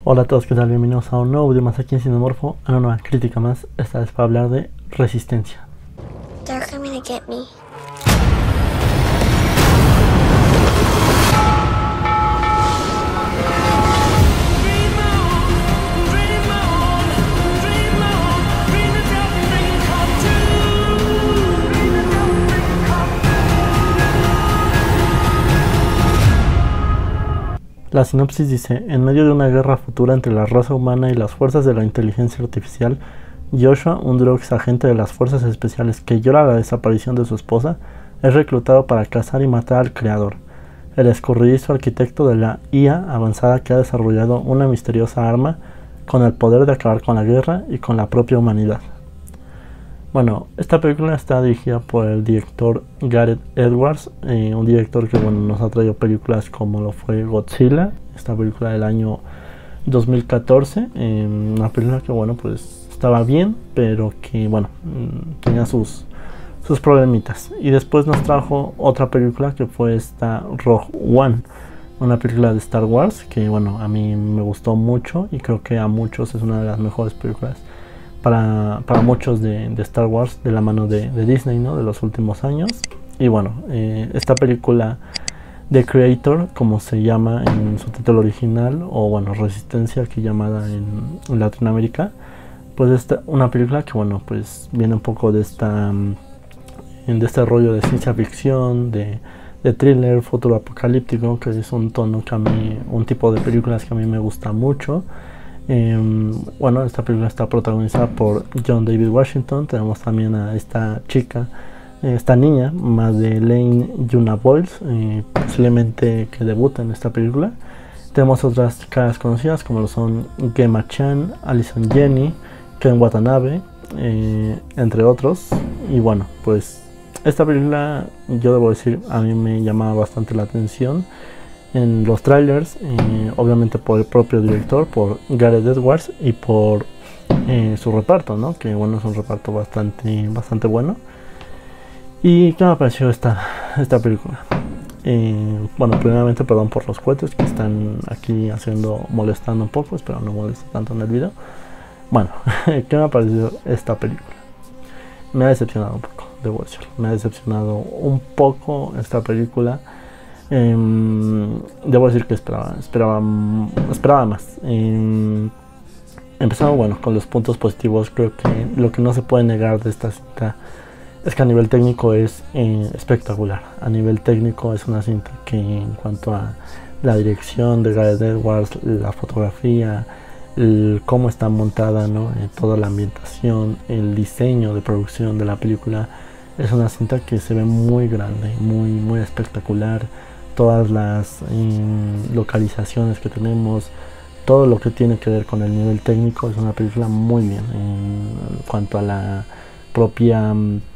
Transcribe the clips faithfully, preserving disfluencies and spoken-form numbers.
Hola a todos, ¿qué tal? Bienvenidos a un nuevo video más aquí en Cinemorfo, a una nueva crítica más, esta vez para hablar de Resistencia. They're coming to get me. La sinopsis dice: en medio de una guerra futura entre la raza humana y las fuerzas de la inteligencia artificial, Joshua, un Drox agente de las fuerzas especiales que llora la desaparición de su esposa, es reclutado para cazar y matar al creador, el escurridizo arquitecto de la I A avanzada que ha desarrollado una misteriosa arma con el poder de acabar con la guerra y con la propia humanidad. Bueno, esta película está dirigida por el director Gareth Edwards, eh, un director que bueno, nos ha traído películas como lo fue Godzilla, esta película del año dos mil catorce, eh, una película que bueno pues estaba bien, pero que bueno tenía sus, sus problemitas. Y después nos trajo otra película que fue esta Rogue One, una película de Star Wars que bueno a mí me gustó mucho y creo que a muchos es una de las mejores películas Para, para muchos de, de Star Wars de la mano de, de Disney, ¿no? De los últimos años. Y bueno, eh, esta película The Creator, como se llama en su título original, o bueno, Resistencia, aquí llamada en, en Latinoamérica, pues es una película que bueno, pues viene un poco de esta de este rollo de ciencia ficción, de, de thriller futuro apocalíptico, que es un tono que a mí, un tipo de películas que a mí me gusta mucho. Eh, bueno, esta película está protagonizada por John David Washington. Tenemos también a esta chica, esta niña, Madeleine Yuna Boyles, eh, posiblemente que debuta en esta película. Tenemos otras caras conocidas como lo son Gemma Chan, Allison Janney, Ken Watanabe, eh, entre otros. Y bueno, pues esta película, yo debo decir, a mí me llamaba bastante la atención en los trailers, eh, obviamente por el propio director, por Gareth Edwards, y por eh, su reparto, ¿no? Que bueno, es un reparto bastante, bastante bueno. ¿Y qué me pareció esta, esta película? Eh, bueno, primeramente perdón por los cohetes que están aquí haciendo, molestando un poco, espero no moleste tanto en el video. Bueno, ¿qué me ha parecido esta película? Me ha decepcionado un poco, debo decirlo, me ha decepcionado un poco esta película. Eh, debo decir que esperaba, esperaba, esperaba más. Eh, empezando bueno con los puntos positivos, creo que lo que no se puede negar de esta cinta es que a nivel técnico es eh, espectacular. A nivel técnico es una cinta que en cuanto a la dirección de Gareth Edwards, la fotografía, el, cómo está montada, ¿no? eh, toda la ambientación, el diseño de producción de la película, es una cinta que se ve muy grande, muy, muy espectacular. Todas las eh, localizaciones que tenemos, todo lo que tiene que ver con el nivel técnico, es una película muy bien. En cuanto a la propia,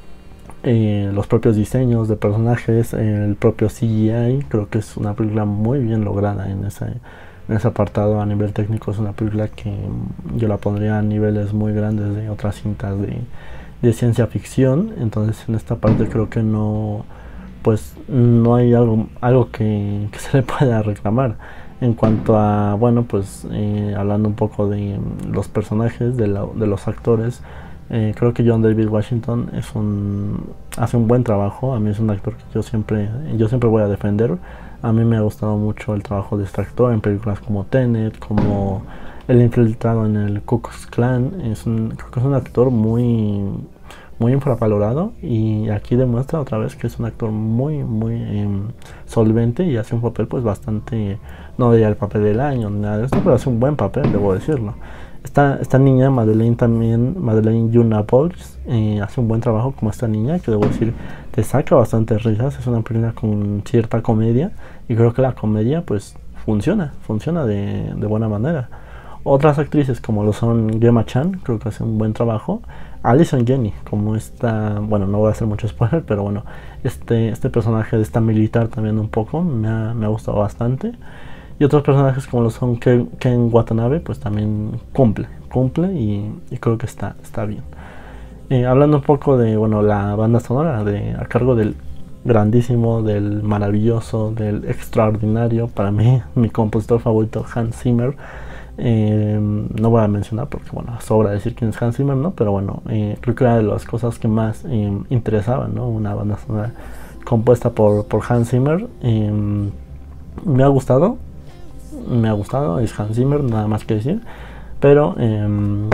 eh, los propios diseños de personajes, el propio C G I, creo que es una película muy bien lograda en ese, en ese apartado. A nivel técnico es una película que yo la pondría a niveles muy grandes de otras cintas de, de ciencia ficción. Entonces en esta parte creo que no... pues no hay algo, algo que, que se le pueda reclamar. En cuanto a, bueno, pues eh, hablando un poco de los personajes, de, la, de los actores, eh, creo que John David Washington es un, hace un buen trabajo. A mí es un actor que yo siempre, yo siempre voy a defender. A mí me ha gustado mucho el trabajo de este actor en películas como Tenet, como El infiltrado en el Ku Klux Klan. Es un, creo que es un actor muy... muy infravalorado, y aquí demuestra otra vez que es un actor muy muy eh, solvente y hace un papel pues bastante, no diría el papel del año ni nada de esto, pero hace un buen papel, debo decirlo. Esta, esta niña Madeleine también, Madeleine Yuna Boyles, eh, hace un buen trabajo como esta niña, que debo decir te saca bastantes risas. Es una película con cierta comedia y creo que la comedia pues funciona, funciona de, de buena manera. Otras actrices como lo son Gemma Chan, creo que hace un buen trabajo. Allison Janney, como esta, bueno, no voy a hacer mucho spoiler, pero bueno, este, este personaje de esta militar también un poco me ha, me ha gustado bastante. Y otros personajes como lo son Ken, Ken Watanabe, pues también cumple, cumple y, y creo que está, está bien. Eh, hablando un poco de, bueno, la banda sonora de, a cargo del grandísimo, del maravilloso, del extraordinario, para mí, mi compositor favorito, Hans Zimmer. Eh, no voy a mencionar porque, bueno, sobra decir quién es Hans Zimmer, ¿no? Pero bueno, eh, creo que era de las cosas que más eh, interesaban, ¿no? Una banda sonora compuesta por, por Hans Zimmer. Eh, me ha gustado, me ha gustado, es Hans Zimmer, nada más que decir. Pero eh,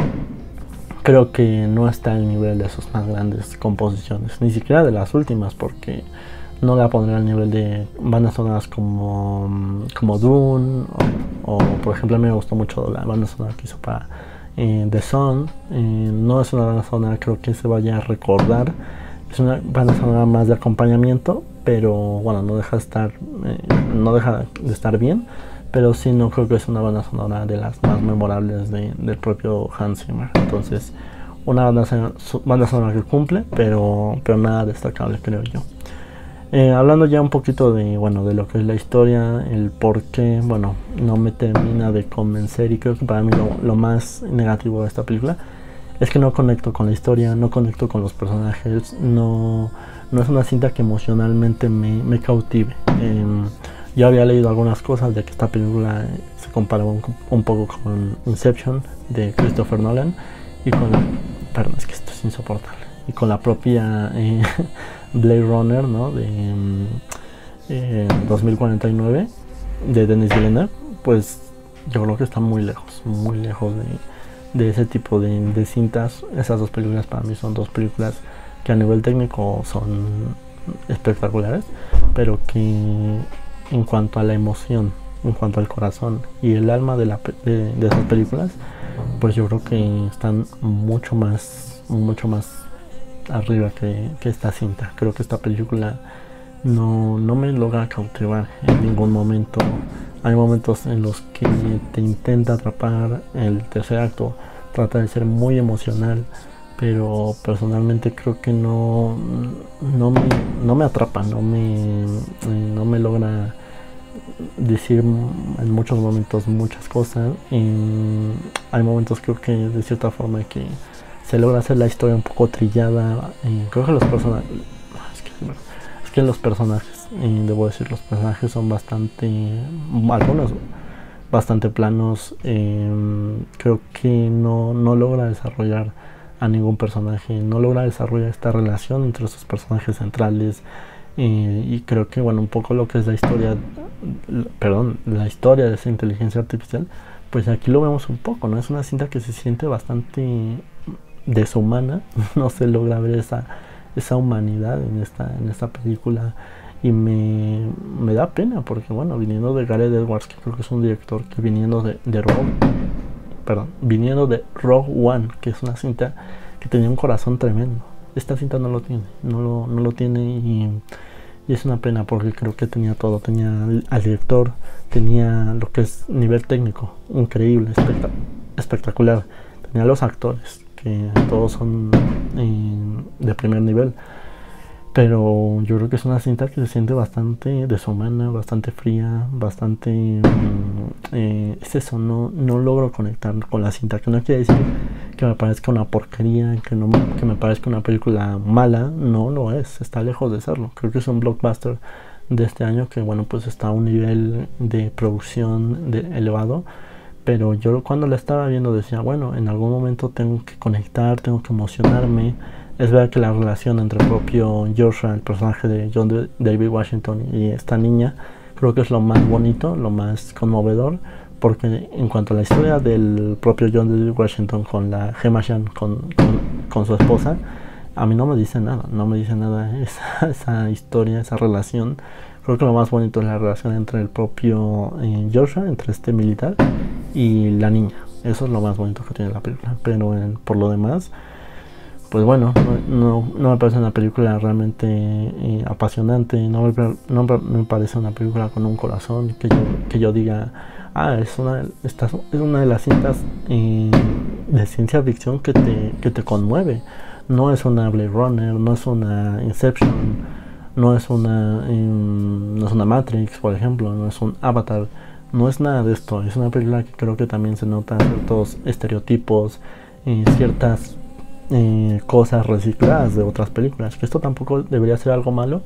creo que no está al nivel de sus más grandes composiciones, ni siquiera de las últimas, porque no la pondré al nivel de bandas sonoras como, como Dune, o, o por ejemplo a mí me gustó mucho la banda sonora que hizo para eh, The Sun. Eh, no es una banda sonora creo que se vaya a recordar, es una banda sonora más de acompañamiento, pero bueno, no deja de estar, eh, no deja de estar bien, pero sí no creo que es una banda sonora de las más memorables de, del propio Hans Zimmer. Entonces, una banda sonora, banda sonora que cumple, pero, pero nada destacable, creo yo. Eh, hablando ya un poquito de, bueno, de lo que es la historia, el por qué, bueno, no me termina de convencer, y creo que para mí lo, lo más negativo de esta película es que no conecto con la historia, no conecto con los personajes, no, no es una cinta que emocionalmente me, me cautive. Eh, yo había leído algunas cosas de que esta película se comparaba un, un poco con Inception de Christopher Nolan, y con la, perdón, es que esto es insoportable, y con la propia eh, Blade Runner, ¿no? De eh, dos mil cuarenta y nueve de Denis Villeneuve. Pues yo creo que está muy lejos, muy lejos de, de ese tipo de, de cintas. Esas dos películas para mí son dos películas que a nivel técnico son espectaculares, pero que en cuanto a la emoción, en cuanto al corazón y el alma de, la, de, de esas películas, pues yo creo que están mucho más, mucho más arriba que, que esta cinta. Creo que esta película no, no me logra cautivar en ningún momento. Hay momentos en los que te intenta atrapar. El tercer acto trata de ser muy emocional, pero personalmente creo que no, no, me, no me atrapa, no me, no me logra decir en muchos momentos muchas cosas. Y hay momentos creo que de cierta forma que se logra hacer la historia un poco trillada. Y creo que los personajes, es que, es que los personajes, y debo decir, los personajes son bastante, algunos bastante planos. Eh, creo que no, no logra desarrollar a ningún personaje, no logra desarrollar esta relación entre esos personajes centrales. Eh, y creo que, bueno, un poco lo que es la historia, perdón, la historia de esa inteligencia artificial, pues aquí lo vemos un poco, ¿no? Es una cinta que se siente bastante deshumana, no se logra ver esa, esa humanidad en esta, en esta película, y me, me da pena porque, bueno, viniendo de Gareth Edwards, que creo que es un director que viniendo de, de Rogue, perdón, viniendo de Rogue One, que es una cinta que tenía un corazón tremendo, esta cinta no lo tiene, no lo, no lo tiene, y, y es una pena porque creo que tenía todo, tenía al director, tenía lo que es nivel técnico, increíble, espectac espectacular, tenía los actores, que todos son eh, de primer nivel, pero yo creo que es una cinta que se siente bastante deshumana, bastante fría, bastante eh, es eso, no, no logro conectar con la cinta, que no quiere decir que me parezca una porquería, que, no, que me parezca una película mala, no lo es, está lejos de serlo. Creo que es un blockbuster de este año que, bueno, pues está a un nivel de producción de, elevado, pero yo cuando la estaba viendo decía, bueno, en algún momento tengo que conectar, tengo que emocionarme. Es verdad que la relación entre el propio Joshua, el personaje de John David Washington, y esta niña, creo que es lo más bonito, lo más conmovedor, porque en cuanto a la historia del propio John David Washington con la Gemma Chan, con, con, con su esposa, a mí no me dice nada, no me dice nada esa, esa historia, esa relación. Creo que lo más bonito es la relación entre el propio eh, Joshua, entre este militar, y la niña. Eso es lo más bonito que tiene la película, pero eh, por lo demás, pues bueno, no, no, no me parece una película realmente eh, apasionante, no me, no me parece una película con un corazón que yo, que yo diga, ah, es una, esta es una de las cintas eh, de ciencia ficción que te, que te conmueve. No es una Blade Runner, no es una Inception, no es una, eh, no es una Matrix, por ejemplo, no es un Avatar, no es nada de esto. Es una película que creo que también se notan ciertos estereotipos, eh, ciertas Eh, cosas recicladas de otras películas, que esto tampoco debería ser algo malo,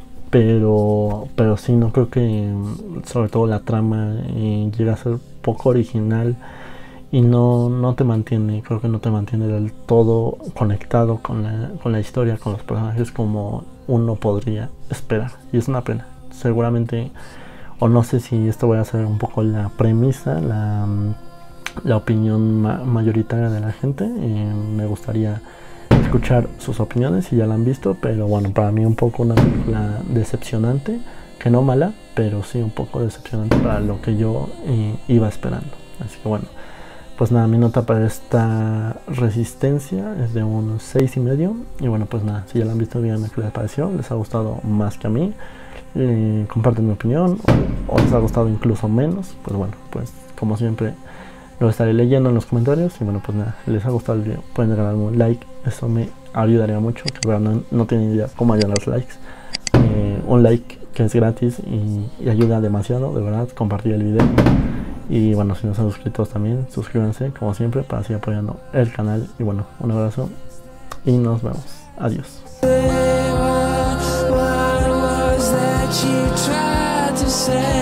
pero pero sí, no creo que sobre todo la trama eh, llega a ser poco original. y no, no te mantiene, creo que no te mantiene del todo conectado con la, con la historia, con los personajes como uno podría esperar, y es una pena. Seguramente, o no sé si esto voy a ser un poco la premisa, la, la opinión ma mayoritaria de la gente. Eh, me gustaría escuchar sus opiniones si ya la han visto, pero bueno, para mí un poco una película decepcionante, que no mala, pero sí un poco decepcionante para lo que yo eh, iba esperando. Así que bueno, pues nada, mi nota para esta Resistencia es de un seis y medio. Y bueno, pues nada, si ya la han visto, díganme qué les pareció, les ha gustado más que a mí, eh, comparten mi opinión, o, o les ha gustado incluso menos. Pues bueno, pues como siempre lo estaré leyendo en los comentarios. Y bueno, pues nada, si les ha gustado el video, pueden regalarme un like, eso me ayudaría mucho, que verdad no, no tienen idea cómo ayudan los likes. Eh, un like que es gratis y, y ayuda demasiado, de verdad, compartir el video. Y bueno, si no están suscritos también, suscríbanse como siempre para seguir apoyando el canal. Y bueno, un abrazo y nos vemos. Adiós. What was that you tried to say?